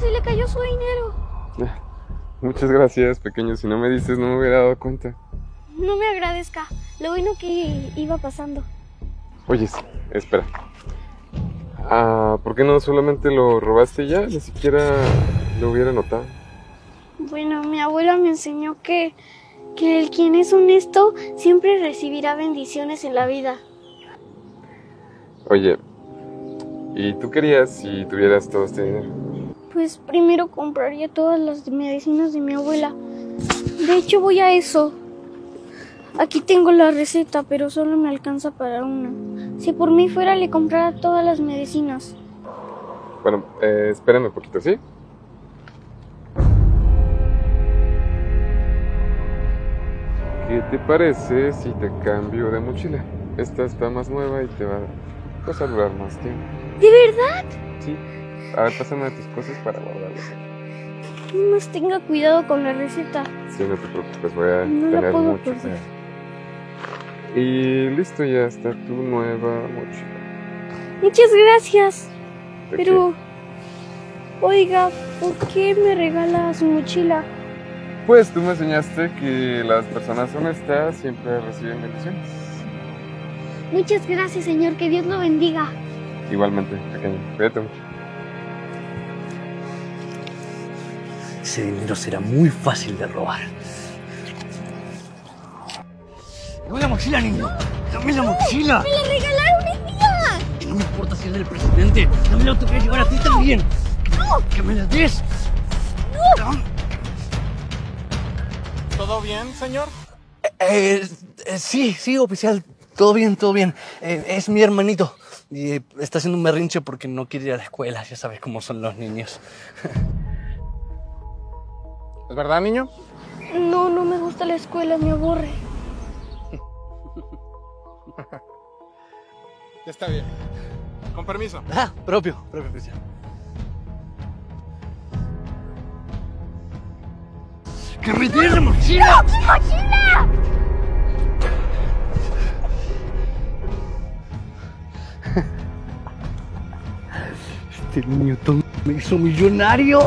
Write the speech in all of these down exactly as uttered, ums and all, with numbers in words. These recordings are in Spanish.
se le cayó su dinero. Muchas gracias, pequeño. Si no me dices, no me hubiera dado cuenta. No me agradezca. Lo bueno que iba pasando. Oye, espera. Ah, ¿por qué no solamente lo robaste ya? Ni siquiera lo hubiera notado. Bueno, mi abuela me enseñó que, que el quien es honesto siempre recibirá bendiciones en la vida. Oye, ¿y tú querías si tuvieras todo este dinero? Pues primero compraría todas las medicinas de mi abuela. De hecho, voy a eso. Aquí tengo la receta, pero solo me alcanza para una. Si por mí fuera, le comprara todas las medicinas. Bueno, eh, espérame un poquito, ¿sí? ¿Qué te parece si te cambio de mochila? Esta está más nueva y te va pues, a durar más tiempo. ¿De verdad? Sí. A ver, pásame tus cosas para guardarlas. Más tenga cuidado con la receta. Sí, no te preocupes, voy a No la tener puedo mucho perder. cuidado. Y listo, ya está tu nueva mochila. Muchas gracias. ¿De Pero, oiga, ¿por qué me regala su mochila? qué? Pues tú me enseñaste que las personas honestas siempre reciben bendiciones. Muchas gracias, señor. Que Dios lo bendiga. Igualmente, pequeño. Cuídate mucho. Ese dinero será muy fácil de robar. ¡Dame la mochila, niño! ¡Dame la mochila! ¡Me la regalaron, es mía! Que no me importa si es del presidente. ¡Dámela, te voy a llevar a ti también! ¡No! ¡Que me la des! ¡No! ¿Todo bien, señor? Eh, eh, sí, sí, oficial. Todo bien, todo bien. Eh, es mi hermanito. Y eh, está haciendo un berrinche porque no quiere ir a la escuela. Ya sabes cómo son los niños. ¿Es verdad, niño? No, no me gusta la escuela, me aburre. Ya está bien. Con permiso. Ah, propio, propio oficial. ¡Que me des la mochila! ¡Mi mochila! Este niño tonto me hizo millonario.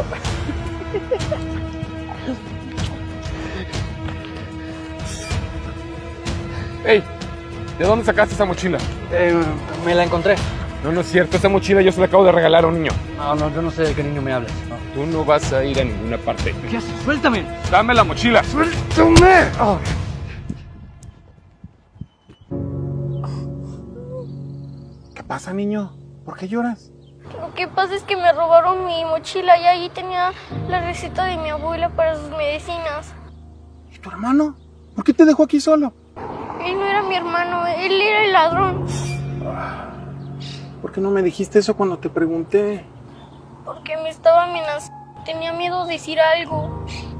¡Ey! ¿De dónde sacaste esa mochila? Eh, me la encontré. No, no es cierto. Esa mochila yo se la acabo de regalar a un niño. No, no, yo no sé de qué niño me hablas. No. Tú no vas a ir a ninguna parte. ¿Qué haces? ¡Suéltame! ¡Dame la mochila! ¡Suéltame! Oh. ¿Qué pasa, niño? ¿Por qué lloras? Lo que pasa es que me robaron mi mochila y ahí tenía la receta de mi abuela para sus medicinas. ¿Y tu hermano? ¿Por qué te dejó aquí solo? Él no era mi hermano, él era el ladrón. ¿Por qué no me dijiste eso cuando te pregunté? Porque me estaba amenazando. Tenía miedo de decir algo.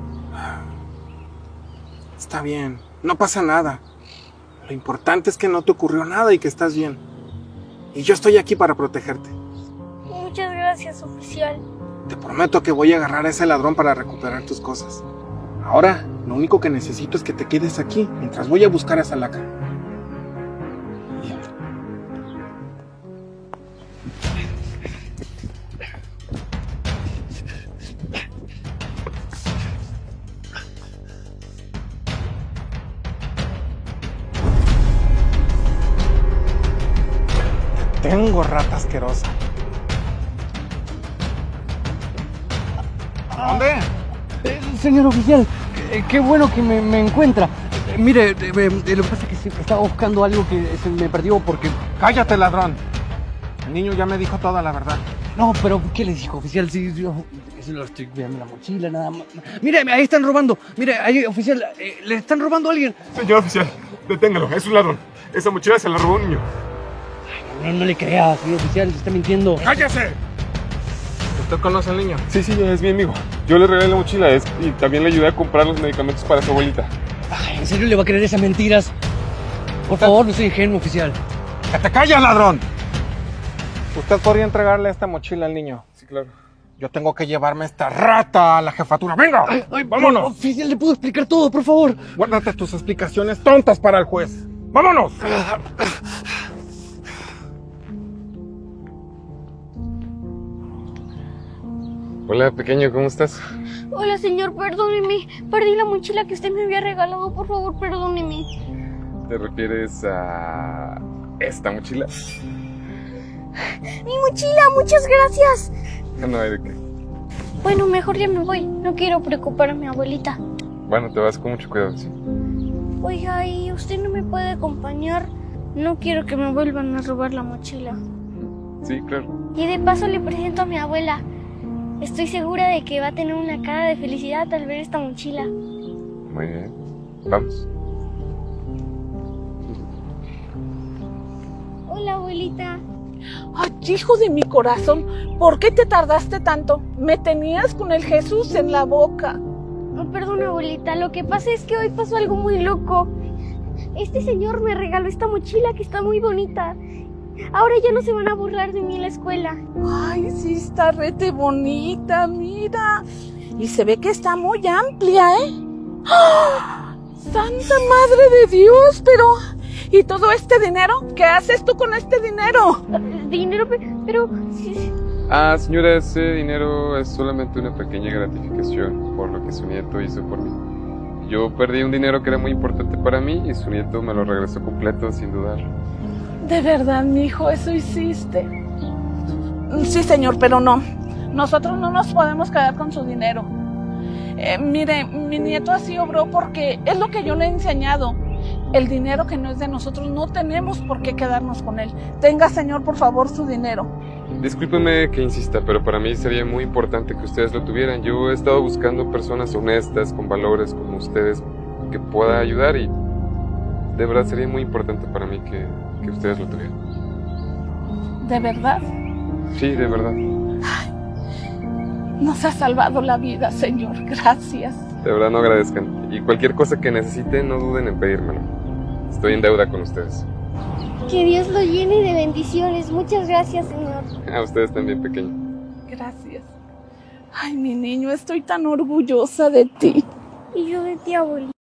Está bien, no pasa nada. Lo importante es que no te ocurrió nada y que estás bien. Y yo estoy aquí para protegerte. Muchas gracias, oficial. Te prometo que voy a agarrar a ese ladrón para recuperar tus cosas. Ahora, lo único que necesito es que te quedes aquí mientras voy a buscar a esa lacra. Tengo, rata asquerosa. ¿Dónde? Eh, señor oficial, eh, qué bueno que me, me encuentra. Eh, mire, eh, eh, lo que pasa es que sí, estaba buscando algo que se me perdió porque... Cállate, ladrón. El niño ya me dijo toda la verdad. No, pero ¿qué le dijo, oficial? Si yo solo estoy cuidando la mochila, nada más. Mire, ahí están robando. Mire, ahí, oficial, eh, le están robando a alguien. Señor oficial, deténgalo. Es un ladrón. Esa mochila se la robó un niño. No, no le crea, señor oficial, se está mintiendo. ¡Cállese! ¿Usted conoce al niño? Sí, sí, es mi amigo. Yo le regalé la mochila es, y también le ayudé a comprar los medicamentos para su abuelita. Ay, ¿en serio le va a creer esas mentiras? Por favor, no soy ingenuo, oficial. ¡Que te calles, ladrón! ¿Usted podría entregarle esta mochila al niño? Sí, claro. Yo tengo que llevarme esta rata a la jefatura. ¡Venga! Ay, ay, ¡Vámonos! Oficial, ¿le puedo explicar todo, por favor? Guárdate tus explicaciones tontas para el juez. ¡Vámonos! Hola, pequeño, ¿cómo estás? Hola, señor, perdóneme. Perdí la mochila que usted me había regalado. Por favor, perdóneme. ¿Te refieres a esta mochila? ¡Mi mochila! ¡Muchas gracias! No hay de qué. Bueno, mejor ya me voy. No quiero preocupar a mi abuelita. Bueno, te vas con mucho cuidado, ¿sí? Oiga, ¿y usted no me puede acompañar? No quiero que me vuelvan a robar la mochila. Sí, claro. Y de paso le presento a mi abuela. Estoy segura de que va a tener una cara de felicidad al ver esta mochila. Muy bien. Vamos. Hola, abuelita. Ay, hijo de mi corazón, ¿por qué te tardaste tanto? Me tenías con el Jesús en la boca. Oh, perdón, abuelita, lo que pasa es que hoy pasó algo muy loco. Este señor me regaló esta mochila que está muy bonita. Ahora ya no se van a burlar de mí en la escuela. Ay, sí, está rete bonita, mira. Y se ve que está muy amplia, ¿eh? ¡Oh! ¡Santa Madre de Dios! Pero... ¿y todo este dinero? ¿Qué haces tú con este dinero? Dinero, pero... sí, sí. Ah, señora, ese dinero es solamente una pequeña gratificación por lo que su nieto hizo por mí. Yo perdí un dinero que era muy importante para mí y su nieto me lo regresó completo sin dudar. De verdad, mi hijo, eso hiciste. Sí, señor, pero no. Nosotros no nos podemos quedar con su dinero. Eh, mire, mi nieto así obró porque es lo que yo le he enseñado. El dinero que no es de nosotros no tenemos por qué quedarnos con él. Tenga, señor, por favor, su dinero. Discúlpeme que insista, pero para mí sería muy importante que ustedes lo tuvieran. Yo he estado buscando personas honestas, con valores como ustedes, que pueda ayudar y de verdad sería muy importante para mí que, que ustedes lo tuvieran. ¿De verdad? Sí, de verdad. Ay, nos ha salvado la vida, señor. Gracias. De verdad no agradezcan. Y cualquier cosa que necesiten, no duden en pedírmelo. Estoy en deuda con ustedes. Que Dios lo llene de bendiciones. Muchas gracias, señor. A ustedes también, pequeño. Gracias. Ay, mi niño, estoy tan orgullosa de ti. Y yo de ti, abuelita.